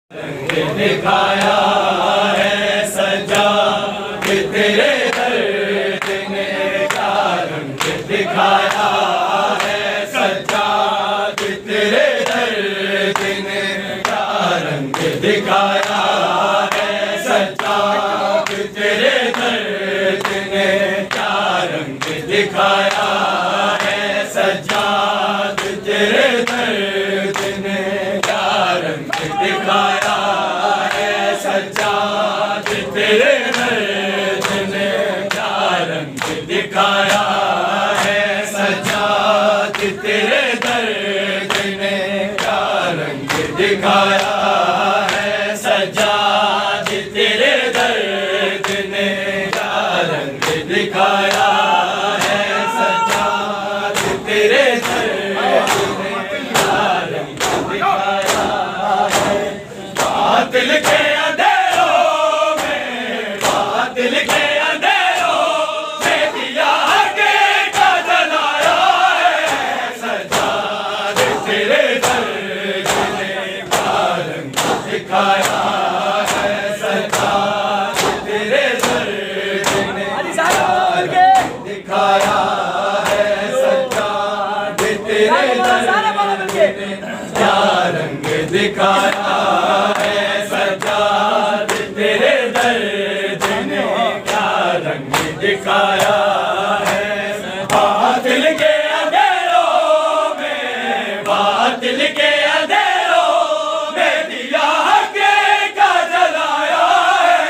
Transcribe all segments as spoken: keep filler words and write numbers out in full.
दिखाया है सज्जाद तेरे दर्द ने क्या रंग दिखाया है सज्जाद तेरे दर्द ने क्या रंग दिखाया है सज्जाद तेरे दर्द ने क्या रंग दिखाया है सज्जाद तेरे दर्द ने क्या रंग दिखाया है सज्जाद तेरे दर्द ने क्या रंग दिखाया है सज्जाद तेरे दर्द ने क्या रंग दिखाया है सज्जाद तेरे दर्द ने क्या रंग दिखाया है सज्जाद तेरे दर्द ने क्या रंग दिखाया है बातिल के अंधेरों में बातिल के अंधेरों में दिया के का जलाया है सज्जाद तेरे दर्द ने क्या रंग दिखाया है सज्जाद तेरे दर्द ने क्या रंग दिखाया है सज्जाद तेरे दर्द ने क्या रंग दिखाया है सज्जाद तेरे दर्द ने क्या रंग दिखाया है बातिल के अंधेरों में बातिल के अंधेरों में दिया के का जलाया है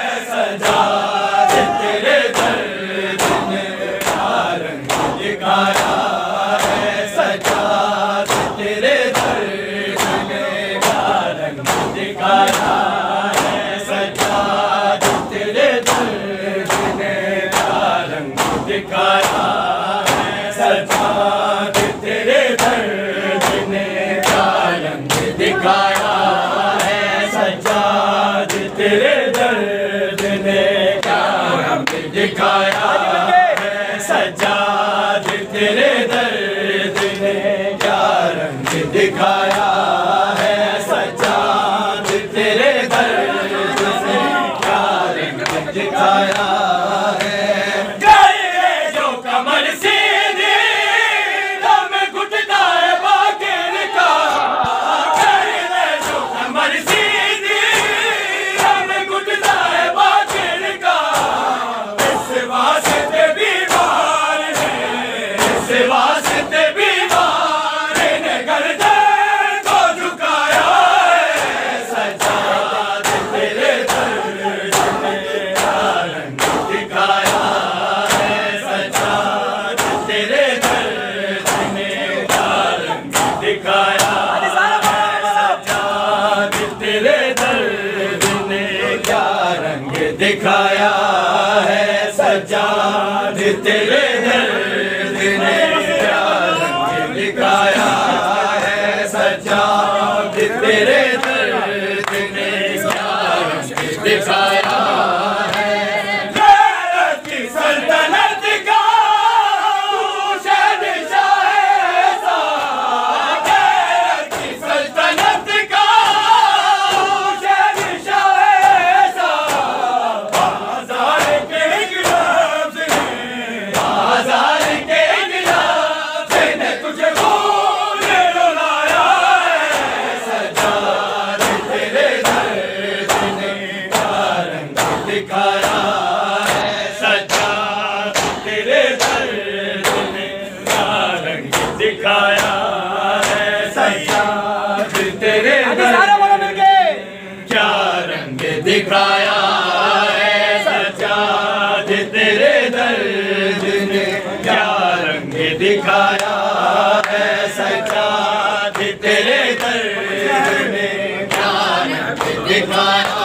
सज्जाद तेरे दर्द ने क्या रंग दिखाया है सज्जाद तेरे दर्द ने क्या रंग दिखाया है सज्जाद तेरे दर्द ने क्या रंग दिखाया है सज्जाद तेरे दर्द ने क्या रंग दिखाया है सज्जाद तेरे दर्द ने क्या रंग दिखाया है सज्जाद तेरे दर्द ने क्या रंग दिखाया है सज्जाद तेरे दर्द ने क्या रंग दिखाया है गए जो कमर सीधी दम घुटता है बागिर का गए जो कमर सीधी दम घुटता है बागिर का इस वास्ते बीमार है इस वास्ते बीमार ने गर्दन को झुकाया है सज्जाद तेरे दर्द ने क्या रंग दिखाया है सज्जाद तेरे दर्द ने क्या रंग दिखाया है सज्जाद तेरे दर्द ने क्या रंग दिखाया है सज्जाद तेरे दर्द ने क्या रंग दिखाया है सज्जाद तेरे दर्द ने क्या रंग दिखाया है गैरत की सल्तनत का तू शहंशाह ऐसा गैरत की सल्तनत का तू शहंशाह ऐसा बाजार के गिलाफ ने बाजार के गिलाफ ने तुझे खून रुलाया है सज्जाद तेरे दर्द ने क्या रंग दिखाया है सज्जाद तेरे दर्द ने क्या रंग दिखाया है सज्जाद तेरे दर्द ने क्या रंग दिखाया है सज्जाद तेरे दर्द ने क्या रंग दिखाया है सज्जाद तेरे दर्द ने क्या रंग दिखाया